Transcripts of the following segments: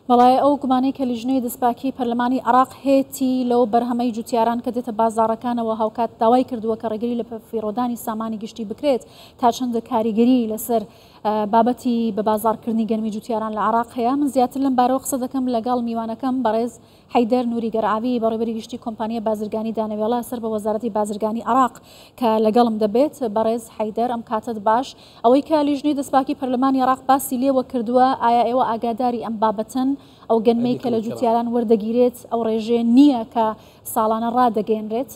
بەڵای ئەو گومانەی کە لیژنەی دەستپاکی پەرلەمانی عراق هێتی لەو بەرهەمەی جوتیاران کە دێتە بازاڕەکانەوە هاوکات داوای کردووە کە ڕێگری لە فیڕۆدانی سامانی گشتی بکرێت تا چەندە کاریگەری لەسەر بابەتی بە بازارکردنی گەرمی جوتیاران لە عراق هەیە. من زیاتر لەم بارەوە قسە دەکەم لەگەڵ میوانەکەم بەڕێز حەیدەر نووری گەرعاوی بەڕێوەبەری گشتی کۆمپانیای بازرگانی دانەوێڵە سەر بە وەزارەتی بازرگانی عراق کە لەگەڵم دەبێت. بەڕێز حەیدەر ئەم کاتت باش. ئەوەی کە لیژنەی دەستپاکی پەرلەمانی عراق باسی لێوە کردووە ئایا ئێوە ئاگاداری ئەم بابەتن ئەو گەنمەی کە لە جوتیاران وەردەگیرێت ئەو ڕێژێ نییە کە ساڵانە ڕادەگەێنرێت؟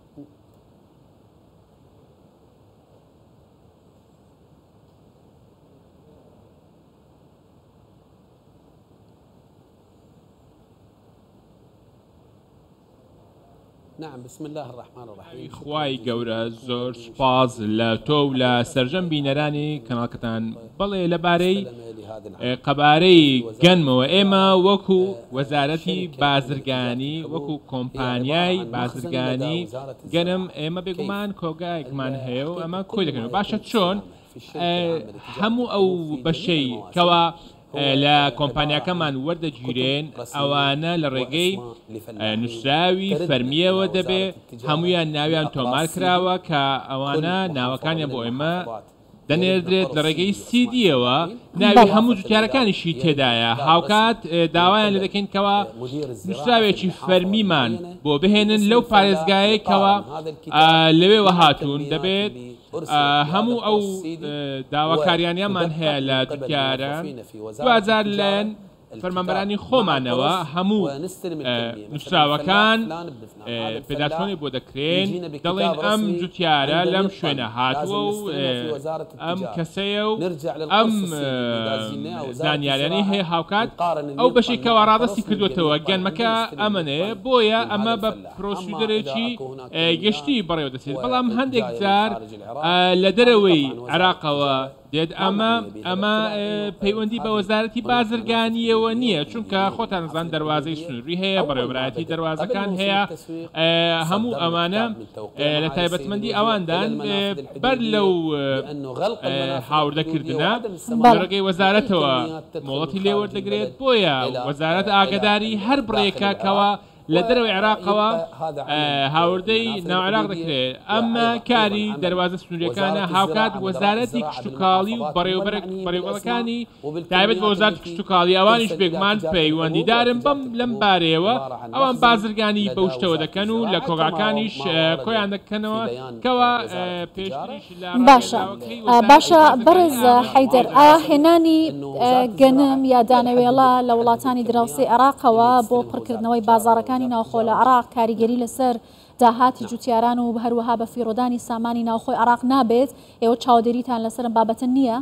نعم بسم الله الرحمن الرحيم. خوای گەورە زۆر سوپاس لە تۆ و لە سەرجەم بینەرانی کەناڵکەتان بەڵێ لەبارەی قەبارەی گەنمەوە ئێمە وەکو وەزارەتی بازرگانی وەکو کۆمپانیای بازرگانی گەنم ئێمە بێگومان کۆگایەکمان هەیە و ئەمە کۆی دەکەن. باشە چۆن هەموو ئەو بەشەی کەوا لە کۆمپانیاکەمان وەردەگیرێن ئەوانە لە ڕێگەی نووسراوی فەرمیەوە دەبێت هەمویان ناویان تۆمار کراوە کە ئەوانە ناوەکانیان بۆ ئێمە دەنێردرێت لە ڕێگەی سیدیەوە ناوی هەموو جوتیارەکانیشی تێدایە. هاوکات داوایان لە دەکەین کەوا نووسراوێکی فەرمیمان بۆ بهێنن لەو پارێزگایەکەوە لەوێوە هاتوون دەبێت هەموو ئەو داواکاریانیانمان هەیە لە جوتیاران 2000 لەن فەرمانبەرانی خۆمانەوە هەموو نووسراوەکان پێداچۆنی بۆ دەکرێن دەڵێن ئەم جوتیارە لەم شوێنە هاتووە و ئەم کەسەیە و ئەم زانیاریانی هەیە هاوکات ئەو بەشی کەوا ڕادەستی کردوێتەوە گەنمەکە ئەمەنێ بۆیە ئەمە بە پرۆسیدەرێکی گشتی بەڕێوە دەچێت. بەڵام هەندێک جار لە دەرەوەی عێراقەوە دێت ئەمە پەیوەندی بە وەزارەتی بازرگانیەوە نییە چونکە خۆتان زان دەواازەی سنووری هەیە بەڕێوەبرایەتی دەواازەکان هەیە هەموو ئەمانە لە تایبەتمەندی ئەواندان بەر لەو هاوردەکردنە ڕێگەی وەزارەتەوە مۆڵەتی لێوەردەگرێت. بۆیە وەزارەت ئاگداری هەر بڕێکەکەوە لە دەرەوەی عێراقەوە هاوردەی ناوعێراق دەکرێت. ئەمە کاری دەواازە سنووریەکانە هاوکات وەزارەتی کشتتوکاڵی و بەڕێوەبەرەکانی تایبەت بە وەزارەتی کشتتوکاڵی ئەوانیش بێگومان پەیوەندیدارن بەم لەم بارەیەوە ئەوان بازرگانی بەو شتەوە دەکەن و لە کۆگاکانیش کۆیان دەکەنەوە کەوا پێشتریش باشە. بەڕێز حەیدەر ئایا هێنانی گەنم یا دانەوێڵە لە وڵاتانی دراوسێ عێراقەوە بۆ پڕکردنەوەی بازارەکان ناوخۆ لە عراق کاریگەری لەسەر داهاتی جوتیاران و هەروەها بە فیڕۆدانی سامانی ناوخۆی عراق نابێت ئێوە چاودێریتان لەسەر بابەتە نییە؟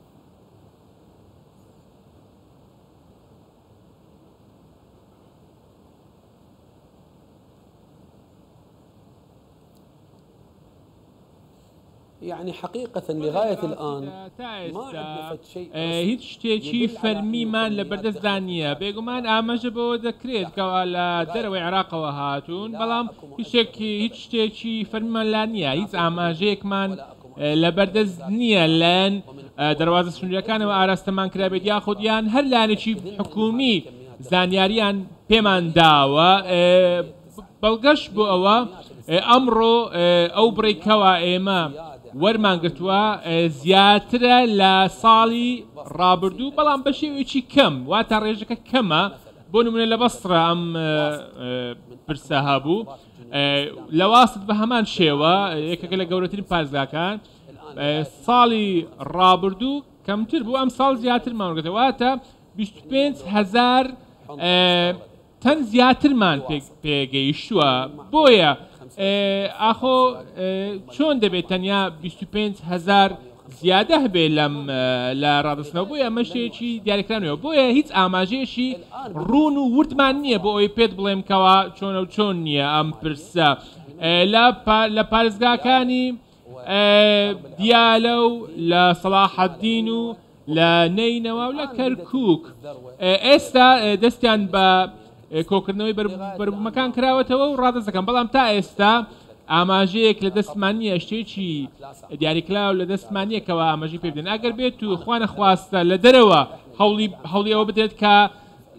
يعني حقيقة لغاية الآن ما عندنا شيء هیچ شتێکی فەرمیمان لە بەردەستدا نییە. بێگومان ئاماژە بەوە دەکرێت کەوا لە دەرەوەی عێراقەوە هاتوون بەڵام هیچ شتێکی فەرمیمان لا نییە. هیچ ئاماژەیەکمان لە بەردەست نییە لەن دەواازە سنووریەکانەوە ئاراستەمان کرابێت یاخودیان هەر لایەنێکی حکومی زانیاریان پێمان داوە. بەڵگەش بۆ ئەوە ئەمڕۆ ئەو بڕێکەوە ئێمە وەرمانگرتووە زیاترە لە ساڵی ڕابردوو بەڵام بە شێوێکی کەم واتە ڕێژەکە کەمە. بۆ نمونە لە بەسڕە ئەم پرسە هەبوو لە واست بە هەمان شێوە یەکێکە لە گەورەترین پارێزگاکان ساڵی ڕابردوو کەمتر بوو ئەم ساڵ زیاتر ماوەگرێتەوە واتە 25,000 تەن زیاترمان پێگەیشتووە. بۆیە ئاخۆ چۆن دەبێت تەنیا 25,000 زیادە هەبێ لە ڕادستنەوە بۆیە ئەمە شتێکی دیاریکرانەوە. بۆیە هیچ ئاماژەیەشی ڕوون و وردمان نییە بۆ ئەوی پێت بڵێم کەوا چۆنە و چۆن نییە ئەم پرسە. لە پارێزگاکانی دیالە و لە سەلاحەدین و لە نەینەوە و لە کەرکووک ئێستا دەستیان بە کۆکردنەوەی بەربوومەکان کراوەتەوە و ڕادەست دەکەن بەڵام تا ئێستا ئاماژەیەک لە دەستمان نییە شتێکی دیاریکراو لە دەستمان نییەکەوە ئاماژەی پێ بدەن. ئەگەر بێت و خوا نەخواستە لە دەرەوە هەوڵی ئەوە بدرێت کە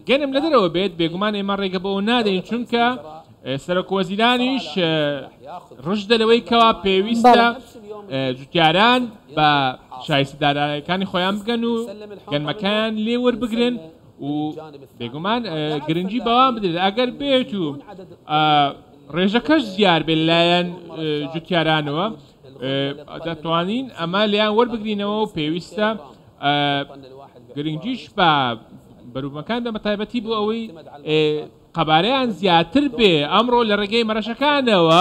گەنم لە دەرەوە بێت بێگومان ئێمە ڕێگە بەەوە نادەین چونکە سەرۆکوەزیرانیش ڕژدە لەوەی کەوا پێویستە جوتیاران بە شایستەدارەکانی خۆیان بگەن و گەنمەکان لێ وەربگرن و بێگومان گرنگی بەوان بدرێت ئەگەر بێت و ڕێژەکەش زیار بێت لایەن جوتیارانەوە دەتوانین ئەمە لیان وەربگرینەوە و پێویستە گرنگیش بە بەروبەکان بە مەتایبەتی بۆ ئەوەی قەبارەیان زیاتر بێ ئەمڕۆ لە ڕێگەی مەرەشەکانەوە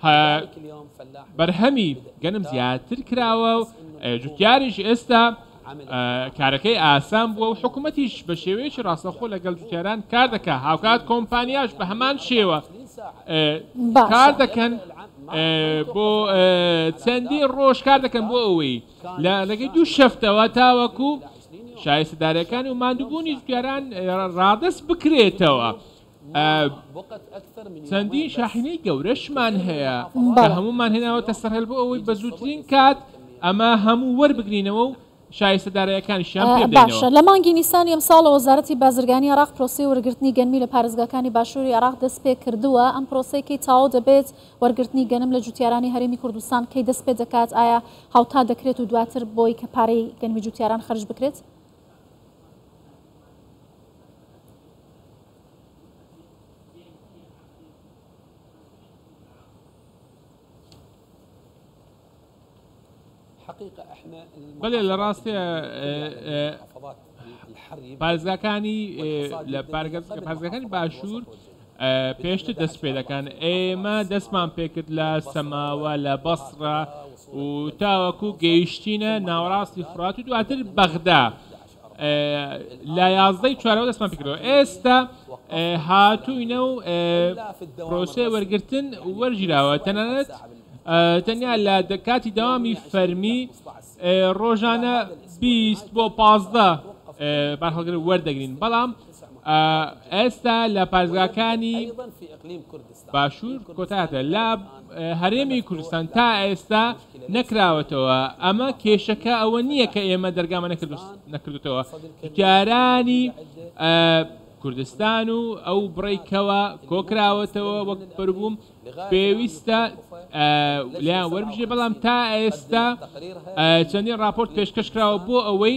بەرهەمی گەنم زیاتر کراوە و جوتیاریش ئێستا کارەکەی ئاسان بووە و حکوومەتیش بە شێوەیەکی ڕاستەخۆ لەگەڵ جوتیاران کار دەکە هاوکات کۆمپانیاش بە هەمان شێوە کار دەکەن بۆ چەندی ڕۆژ کار دەکەن بۆ ئەوەی لەگەی دوو شەفتەوە تاوەکو شایستەدارەکانی و ماندووبوونی جوتیاران ڕادەست بکرێتەوە چەندین شاحینەی گەورەشمان هەیە کە هەمومان هێناوەتە سەرهێڵ بۆ ئەوەی بە زووترین کات ئەمە هەموو وەربگرینەوە و شایستەدارەکانیشیان پێ باشە لە مانگی نیسانی ئەمساڵە وەزارەتی بازرگانی عێراق پرۆسەی وەرگرتنی گەنمی لە پارێزگاکانی باشووری عێراق دەست پێ کردووە ئەم پرۆسەیەکی تاوا دەبێت وەرگرتنی گەنم لە جوتیارانی هەرێمی کوردستان کەی دەست پێ دەکات ئایا هاوتا دەکرێت و دواتر بۆی کە پارەی گەنمی جوتیاران خەرج بکرێت؟ بەڵێ لە ڕاستە پارێزگاکانی لە پارێزگاکانی باشوور پێشتر دەست پێ دەکەن ئێمە دەستمان پێکرد لە سەماوە لە بەسڕە و تاوەکو گەیشتینە ناوەڕاستی فورات و دواتر بەغدا لە 11 چوارەوە دەستمان پێکردەوە ئێستا هاتووینە و پرۆسەی وەرگرتن وەرگیراوە تەنانەت تەنیا لە کاتی داوامی فەرمی ڕۆژانە 20 بۆ 15 بەرهەڵگر وەردەگرین بەڵام ئێستا لە پارێزگاکانی باشوور کۆتاتە لە هەرێمی کوردستان تا ئێستا نەکراوەتەوە ئەمە کێشەکە ئەوە نییە کە ئێمە دەرگامە نەکردوتەوە جوتیارانی کوردستان و ئەو بڕێکەوە کۆکراوەتەوە وەک بەربووم پێویستە لیان وەربژێ بەڵام تا ئێستا چەندین راپۆرت پێشکەشکراوە بۆ ئەوەی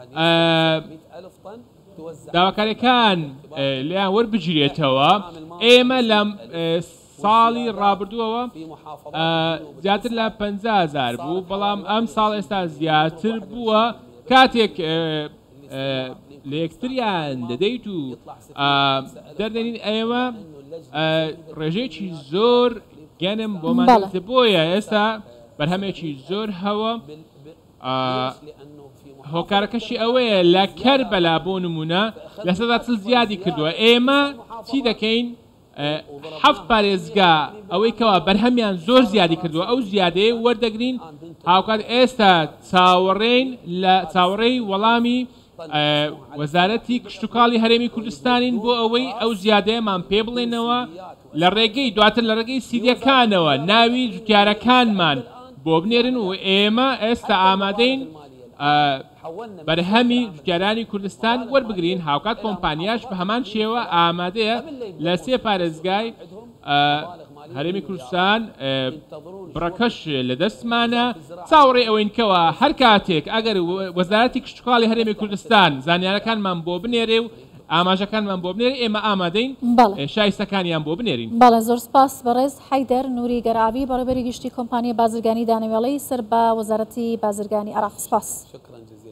داواکاریەکان لیان وەربگیرێتەوە ئێمە لە ساڵی ڕابردووەوە زیاتر لە 50,000 بوو بەڵام ئەم ساڵ ئێستا زیاتر بووە کاتێک لە یەکتریان دەدەیت و دەردێنین ئێمە ڕێژەیەکی زۆر گەنم بۆمان بۆیە ئێستا بەرهەمێکی زۆر هەوە هۆکارەکەشی ئەوەیە لە کەربەلا بۆ نمونە لە 140 زیادی کردووە ئێمە چی دەکەین 7 پارێزگا ئەوەی کەوا بەرهەمیان زۆر زیادی کردووە ئەو زیادەیە وەردەگرین هاوکات ئێستا چاوەڕێین لە چاوەڕێی وەڵامی وەزارەتی کشتتوکاڵی هەرێمی کوردستانین بۆ ئەوەی ئەو زیادەیەمان پێ بڵێنەوە لە ڕێگەی دواتر لە ڕێگەی سیدیەکانەوە ناوی جوتیارەکانمان بۆ بنێرن و ئێمە ئێستا ئامادەین بەرهەمی جوتیارانی کوردستان وەربگرین هاوکات کۆمپانیاش بە هەمان شێوە ئامادەیە لە 3 پارێزگای هەرێمی کوردستان بڕەکەش لە دەستمانە چاوەڕێ ئەوەین کەوە هەر کاتێک ئەگەر وەزارەتی کشتتوکاڵی هەرێمی کوردستان زانیارەکانمان بۆ بنێرێ و ئاماژەکانمان بۆ بنێرێ ئێمە ئامادەین شایستەکانیان بۆ بنێرین. بەڵێ زۆر سپاس بەڕێز حەیدەر نووری گەراوی بەڕێبەری گشتی کۆمپانیای بازرگانی دانەوێڵەی سەر بە وەزارەتی بازرگانی عێراق. سپاس.